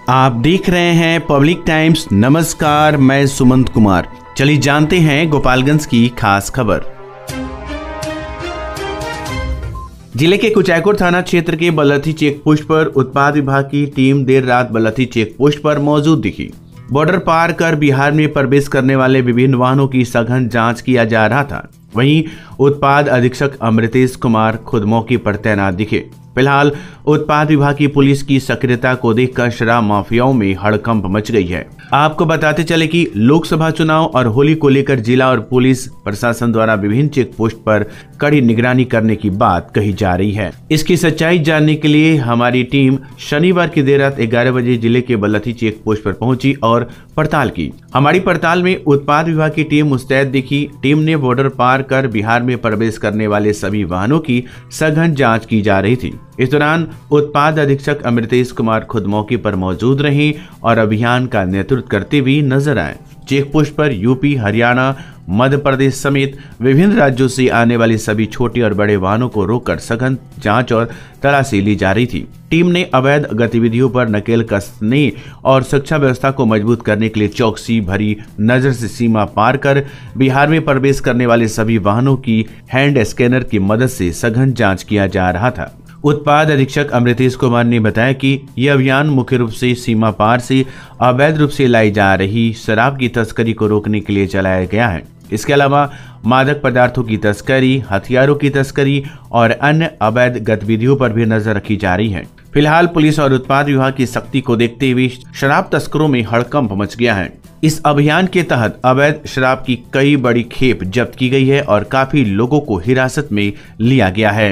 आप देख रहे हैं पब्लिक टाइम्स। नमस्कार, मैं सुमंत कुमार। चलिए जानते हैं गोपालगंज की खास खबर। जिले के कुचायकोट थाना क्षेत्र के बलथी चेक पोस्ट पर उत्पाद विभाग की टीम देर रात बलथी चेक पोस्ट पर मौजूद दिखी। बॉर्डर पार कर बिहार में प्रवेश करने वाले विभिन्न वाहनों की सघन जांच किया जा रहा था। वहीं उत्पाद अधीक्षक अमृतेश कुमार खुद मौके पर तैनात दिखे। फिलहाल उत्पाद विभाग की पुलिस की सक्रियता को देखकर शराब माफियाओं में हड़कंप मच गई है। आपको बताते चले कि लोकसभा चुनाव और होली को लेकर जिला और पुलिस प्रशासन द्वारा विभिन्न चेक पोस्ट पर कड़ी निगरानी करने की बात कही जा रही है। इसकी सच्चाई जानने के लिए हमारी टीम शनिवार की देर रात 11 बजे जिले के बलथी चेक पोस्ट पर पहुंची और पड़ताल की। हमारी पड़ताल में उत्पाद विभाग की टीम मुस्तैद दिखी। टीम ने बॉर्डर पार कर बिहार में प्रवेश करने वाले सभी वाहनों की सघन जाँच की जा रही थी। इस दौरान उत्पाद अधीक्षक अमृतेश कुमार खुद मौके पर मौजूद रहे और अभियान का नेतृत्व करते हुए नजर आए। चेक पोस्ट पर यूपी, हरियाणा, मध्य प्रदेश समेत विभिन्न राज्यों से आने वाले सभी छोटे और बड़े वाहनों को रोककर सघन जांच और तलाशी ली जा रही थी। टीम ने अवैध गतिविधियों पर नकेल कसने और सुरक्षा व्यवस्था को मजबूत करने के लिए चौकसी भरी नजर से सीमा पार कर बिहार में प्रवेश करने वाले सभी वाहनों की हैंड स्कैनर की मदद से सघन जाँच किया जा रहा था। उत्पाद अधीक्षक अमृतेश कुमार ने बताया कि यह अभियान मुख्य रूप से सीमा पार से अवैध रूप से लाई जा रही शराब की तस्करी को रोकने के लिए चलाया गया है। इसके अलावा मादक पदार्थों की तस्करी, हथियारों की तस्करी और अन्य अवैध गतिविधियों पर भी नजर रखी जा रही है। फिलहाल पुलिस और उत्पाद विभाग की सख्ती को देखते हुए शराब तस्करों में हड़कंप मच गया है। इस अभियान के तहत अवैध शराब की कई बड़ी खेप जब्त की गई है और काफी लोगों को हिरासत में लिया गया है।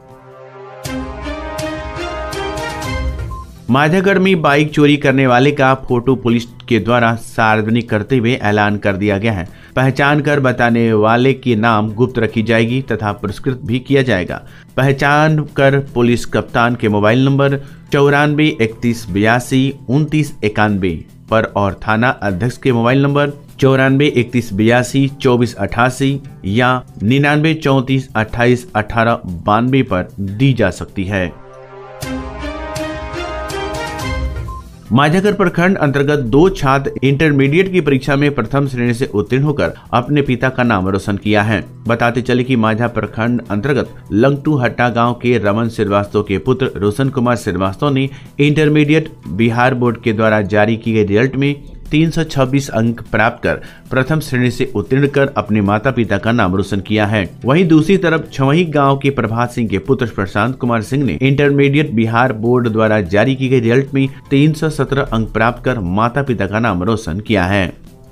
माझागढ़ में बाइक चोरी करने वाले का फोटो पुलिस के द्वारा सार्वजनिक करते हुए ऐलान कर दिया गया है। पहचान कर बताने वाले के नाम गुप्त रखी जाएगी तथा पुरस्कृत भी किया जाएगा। पहचान कर पुलिस कप्तान के मोबाइल नंबर 94 31 82 29 91 पर और थाना अध्यक्ष के मोबाइल नंबर 94 31 82 24 88 या 99 34 28 18 92 पर दी जा सकती है। माझागढ़ प्रखंड अंतर्गत 2 छात्र इंटरमीडिएट की परीक्षा में प्रथम श्रेणी से उत्तीर्ण होकर अपने पिता का नाम रोशन किया है। बताते चले कि माझा प्रखंड अंतर्गत लंगटू हट्टा गांव के रमन श्रीवास्तव के पुत्र रोशन कुमार श्रीवास्तव ने इंटरमीडिएट बिहार बोर्ड के द्वारा जारी की गई रिजल्ट में 326 अंक प्राप्त कर प्रथम श्रेणी से उत्तीर्ण कर अपने माता पिता का नाम रोशन किया है। वहीं दूसरी तरफ छवही गांव के प्रभात सिंह के पुत्र प्रशांत कुमार सिंह ने इंटरमीडिएट बिहार बोर्ड द्वारा जारी की गई रिजल्ट में 317 अंक प्राप्त कर माता पिता का नाम रोशन किया है।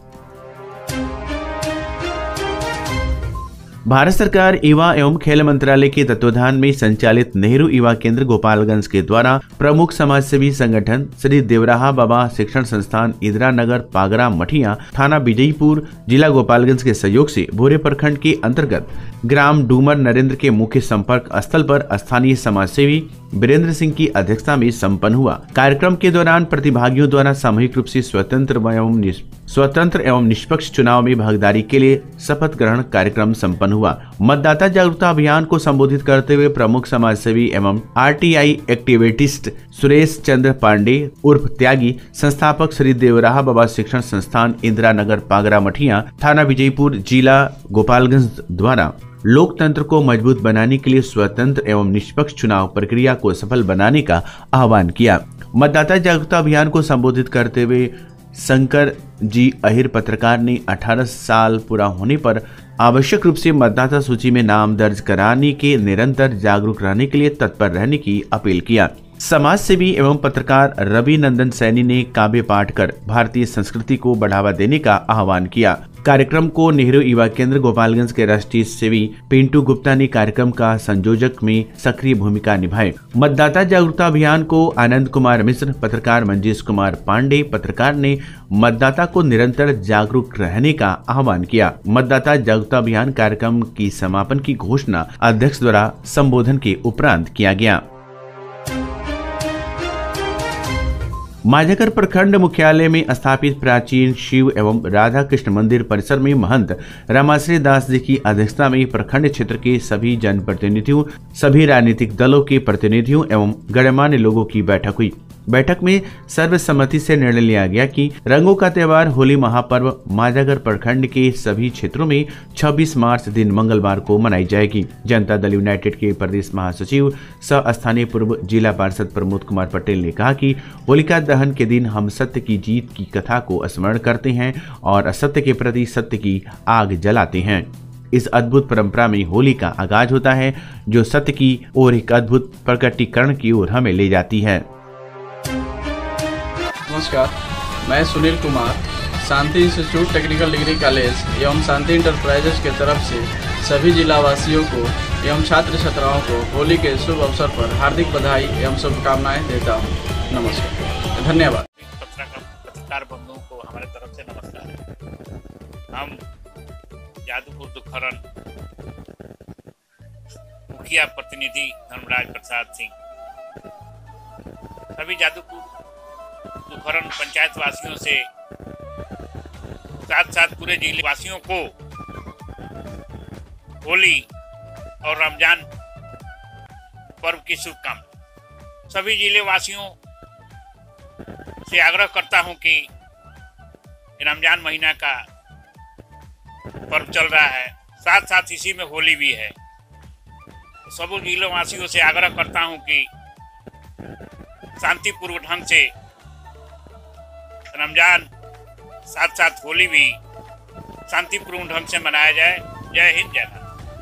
भारत सरकार युवा एवं खेल मंत्रालय के तत्वाधान में संचालित नेहरू युवा केंद्र गोपालगंज के द्वारा प्रमुख समाजसेवी संगठन श्री देवराहा बाबा शिक्षण संस्थान इंदिरा नगर पागरा मठिया थाना विजयपुर जिला गोपालगंज के सहयोग से भोरे प्रखंड के अंतर्गत ग्राम डूमर नरेंद्र के मुख्य संपर्क स्थल पर स्थानीय समाजसेवी वीरेंद्र सिंह की अध्यक्षता में संपन्न हुआ। कार्यक्रम के दौरान प्रतिभागियों द्वारा सामूहिक रूप से स्वतंत्र एवं निष्पक्ष चुनाव में भागीदारी के लिए शपथ ग्रहण कार्यक्रम संपन्न हुआ। मतदाता जागरूकता अभियान को संबोधित करते हुए प्रमुख समाजसेवी एवं आरटीआई एक्टिविटिस्ट सुरेश चंद्र पांडे उर्फ त्यागी, संस्थापक श्री देवराहा बाबा शिक्षण संस्थान इंदिरा नगर पागरा मठिया थाना विजयपुर जिला गोपालगंज द्वारा लोकतंत्र को मजबूत बनाने के लिए स्वतंत्र एवं निष्पक्ष चुनाव प्रक्रिया को सफल बनाने का आह्वान किया। मतदाता जागरूकता अभियान को संबोधित करते हुए शंकर जी अहिर पत्रकार ने 18 साल पूरा होने पर आवश्यक रूप से मतदाता सूची में नाम दर्ज कराने के निरंतर जागरूक रहने के लिए तत्पर रहने की अपील किया। समाज सेवी एवं पत्रकार रवि नंदन सैनी ने काव्य पाठ कर भारतीय संस्कृति को बढ़ावा देने का आह्वान किया। कार्यक्रम को नेहरू युवा केंद्र गोपालगंज के राष्ट्रीय सेवी पिंटू गुप्ता ने कार्यक्रम का संयोजक में सक्रिय भूमिका निभाई। मतदाता जागरूकता अभियान को आनंद कुमार मिश्र, पत्रकार मंजेश कुमार पांडे पत्रकार ने मतदाता को निरंतर जागरूक रहने का आह्वान किया। मतदाता जागरूकता अभियान कार्यक्रम की समापन की घोषणा अध्यक्ष द्वारा संबोधन के उपरांत किया गया। माझागढ़ प्रखंड मुख्यालय में स्थापित प्राचीन शिव एवं राधा कृष्ण मंदिर परिसर में महंत रामाश्री दास जी की अध्यक्षता में प्रखंड क्षेत्र के सभी जनप्रतिनिधियों, सभी राजनीतिक दलों के प्रतिनिधियों एवं गणमान्य लोगों की बैठक हुई। बैठक में सर्वसम्मति से निर्णय लिया गया कि रंगों का त्योहार होली महापर्व माजागर प्रखंड के सभी क्षेत्रों में 26 मार्च दिन मंगलवार को मनाई जाएगी। जनता दल यूनाइटेड के प्रदेश महासचिव सह स्थानीय पूर्व जिला पार्षद प्रमोद कुमार पटेल ने कहा कि होलिका दहन के दिन हम सत्य की जीत की कथा को स्मरण करते हैं और असत्य के प्रति सत्य की आग जलाते हैं। इस अद्भुत परंपरा में होली का आगाज होता है जो सत्य की ओर एक अद्भुत प्रकटीकरण की ओर हमें ले जाती है। नमस्कार, मैं Sunil Kumar Shanti institute technical degree college एवं शांति इंटरप्राइजेज के तरफ से सभी जिलावासियों को एवं छात्र छात्राओं को होली के शुभ अवसर पर हार्दिक बधाई एवं शुभकामनाएं देता हूं। नमस्कार, धन्यवाद। पत्रकार बंधुओं को हमारे तरफ से नमस्कार। हम जादूपुर दुखरन मुखिया प्रतिनिधि धर्मराज प्रसाद सिंह सभी जादूपुर दुखरन पंचायत वासियों से साथ साथ पूरे जिले वासियों को होली और रमजान पर्व की शुभकामनाएं। सभी जिले वासियों से आग्रह करता हूं कि रमजान महीना का पर्व चल रहा है, साथ साथ इसी में होली भी है। सभी जिलों वासियों से आग्रह करता हूं कि शांतिपूर्व ढंग से रमजान साथ साथ होली भी शांतिपूर्ण ढंग से मनाया जाए। जय हिंद, जय भारत।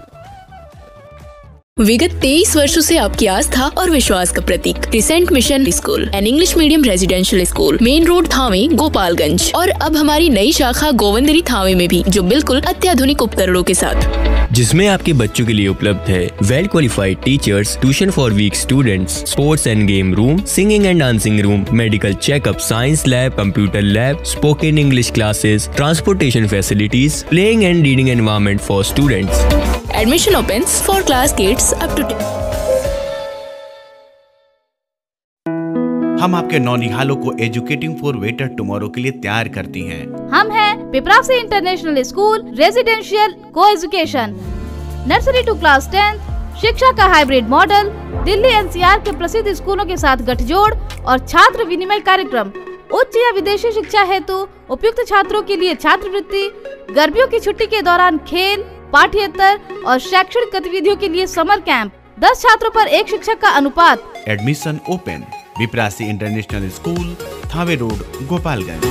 विगत 23 वर्षों से आपकी आस्था और विश्वास का प्रतीक crescent mission school and English medium residential school, main road Thawe, Gopalganj. और अब हमारी नई शाखा गोविंदरी थावे में भी, जो बिल्कुल अत्याधुनिक उपकरणों के साथ, जिसमें आपके बच्चों के लिए उपलब्ध है well qualified teachers, tuition for weak students, sports and game room, singing and dancing room, medical checkup, science lab, computer lab, spoken English classes, transportation facilities, playing and reading environment for students. Admission opens for class kids up to 10। हम आपके नौनिहालों को educating for better tomorrow के लिए तैयार करती हैं। हम हैं Piprasi international school residential coeducation, nursery to class 10, शिक्षा का हाइब्रिड मॉडल, दिल्ली एनसीआर के प्रसिद्ध स्कूलों के साथ गठजोड़ और छात्र विनिमय कार्यक्रम, उच्च या विदेशी शिक्षा हेतु उपयुक्त छात्रों के लिए छात्रवृत्ति, गर्मियों की छुट्टी के दौरान खेल, पाठ्येतर और शैक्षणिक गतिविधियों के लिए समर कैंप, 10 छात्रों पर 1 शिक्षक का अनुपात। Admission open. Piprasi international school, Thawe road, Gopalganj.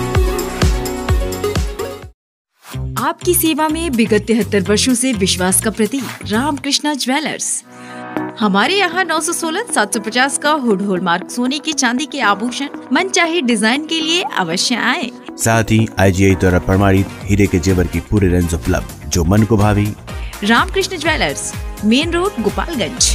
आपकी सेवा में विगत 73 वर्षों से विश्वास का प्रतीक रामकृष्णा ज्वेलर्स। हमारे यहाँ 916-750 का हुड हॉलमार्क सोने की चांदी के आभूषण मनचाहे डिजाइन के लिए अवश्य आए। साथ ही IGI द्वारा प्रमाणित हीरे के जेवर की पूरी रेंज उपलब्ध, जो मन को भावी। Ramakrishna jewellers, main road, Gopalganj.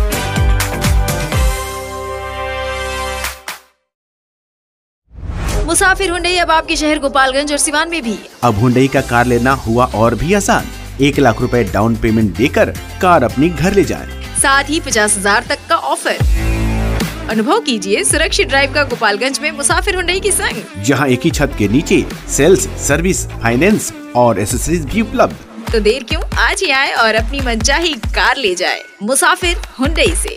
मुसाफिर हुंडई अब आपके शहर गोपालगंज और सिवान में भी। अब हुंडई का कार लेना हुआ और भी आसान। 1 लाख रुपए डाउन पेमेंट देकर कार अपनी घर ले जाएं। साथ ही 50,000 तक का ऑफर। अनुभव कीजिए सुरक्षित ड्राइव का गोपालगंज में मुसाफिर हुंडई की संग, जहां एक ही छत के नीचे सेल्स, सर्विस, फाइनेंस और एसेसरीज भी उपलब्ध। तो देर क्यों, आज ही आए और अपनी मनचाही कार ले जाए मुसाफिर हुंडई से।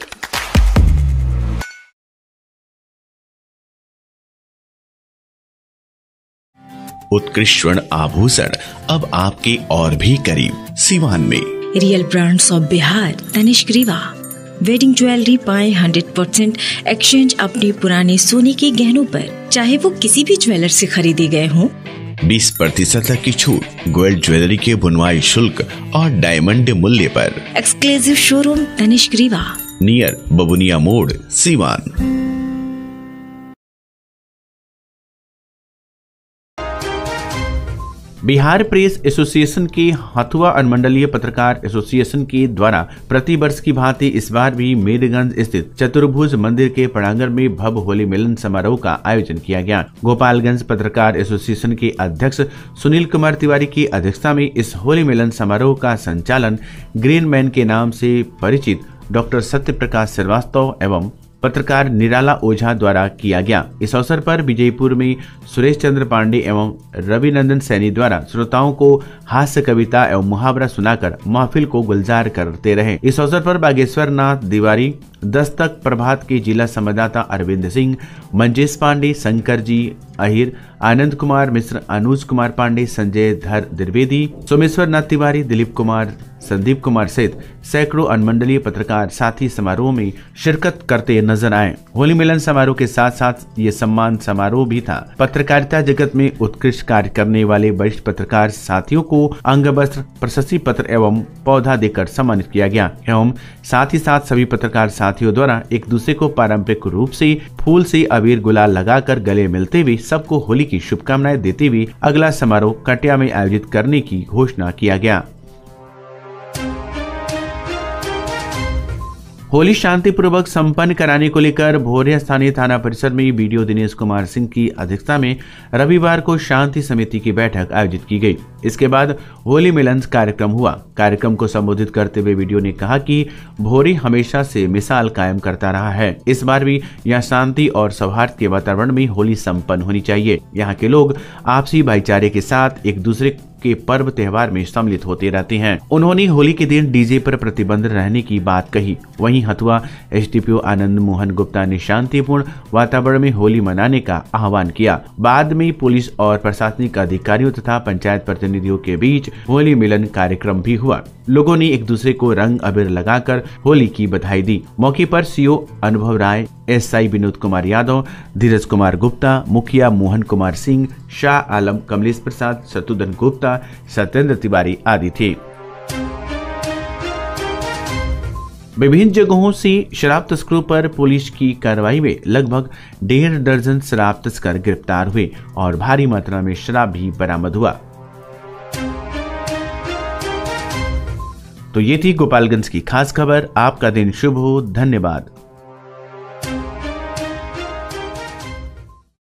उत्कृष्ट स्वर्ण आभूषण अब आपके और भी करीब सिवान में। Real brands of Bihar, Tanishq Rivaah. Wedding jewellery पाए 100% एक्सचेंज अपने पुराने सोने के गहनों पर, चाहे वो किसी भी ज्वेलर से खरीदे गए हों। 20% तक की छूट गोल्ड ज्वेलरी के बुनवाई शुल्क और डायमंड मूल्य पर। Exclusive showroom Tanishq Rivaah, near Babuniya मोड़, सिवान। बिहार प्रेस एसोसिएशन के हथुआ अनुमंडलीय पत्रकार एसोसिएशन के द्वारा प्रतिवर्ष की भांति इस बार भी मेरगंज स्थित चतुर्भुज मंदिर के प्रांगण में भव्य होली मिलन समारोह का आयोजन किया गया। गोपालगंज पत्रकार एसोसिएशन के अध्यक्ष सुनील कुमार तिवारी की अध्यक्षता में इस होली मिलन समारोह का संचालन ग्रीन मैन के नाम से परिचित डॉक्टर सत्य प्रकाश श्रीवास्तव एवं पत्रकार निराला ओझा द्वारा किया गया। इस अवसर पर विजयपुर में सुरेश चंद्र पांडे एवं रविनंदन सैनी द्वारा श्रोताओं को हास्य कविता एवं मुहावरा सुनाकर महफिल को गुलजार करते रहे। इस अवसर पर बागेश्वर नाथ तिवारी, दस्तक प्रभात के जिला संवाददाता अरविंद सिंह, मंजेश पांडे, शंकर जी अहिर, आनंद कुमार मिश्र, अनुज कुमार पांडे, संजय धर द्विवेदी, सोमेश्वर नाथ तिवारी, दिलीप कुमार, संदीप कुमार सहित सैकड़ों अनुमंडलीय पत्रकार साथी समारोह में शिरकत करते नजर आए। होली मिलन समारोह के साथ साथ ये सम्मान समारोह भी था। पत्रकारिता जगत में उत्कृष्ट कार्य करने वाले वरिष्ठ पत्रकार साथियों को अंग वस्त्र, प्रशस्ति पत्र एवं पौधा देकर सम्मानित किया गया एवं साथ ही साथ सभी पत्रकार साथियों द्वारा एक दूसरे को पारंपरिक रूप से फूल से अबीर गुलाल लगाकर गले मिलते हुए सबको होली की शुभकामनाएं देते हुए अगला समारोह कटिया में आयोजित करने की घोषणा किया गया। होली शांतिपूर्वक संपन्न कराने को लेकर भोरिया स्थानीय थाना परिसर में वीडियो दिनेश कुमार सिंह की अध्यक्षता में रविवार को शांति समिति की बैठक आयोजित की गई। इसके बाद होली मिलन कार्यक्रम हुआ। कार्यक्रम को संबोधित करते हुए वीडियो ने कहा कि भोरी हमेशा से मिसाल कायम करता रहा है। इस बार भी यहाँ शांति और सौहार्द के वातावरण में होली संपन्न होनी चाहिए। यहाँ के लोग आपसी भाईचारे के साथ एक दूसरे के पर्व त्योहार में सम्मिलित होते रहते हैं। उन्होंने होली के दिन डीजे पर प्रतिबंध रहने की बात कही। वहीं हथुआ एसडीपीओ आनंद मोहन गुप्ता ने शांतिपूर्ण वातावरण में होली मनाने का आह्वान किया। बाद में पुलिस और प्रशासनिक अधिकारियों तथा पंचायत प्रतिनिधियों के बीच होली मिलन कार्यक्रम भी हुआ। लोगों ने एक दूसरे को रंग अबीर लगाकर होली की बधाई दी। मौके पर सीओ अनुभव राय, एसआई विनोद कुमार यादव, धीरज कुमार गुप्ता, मुखिया मोहन कुमार सिंह, शाह आलम, कमलेश प्रसाद, शत्रुघ्न गुप्ता, सत्येंद्र तिवारी आदि थे। विभिन्न जगहों से शराब तस्करों पर पुलिस की कार्रवाई में लगभग 1.5 दर्जन शराब तस्कर गिरफ्तार हुए और भारी मात्रा में शराब भी बरामद हुआ। तो ये थी गोपालगंज की खास खबर। आपका दिन शुभ हो। धन्यवाद।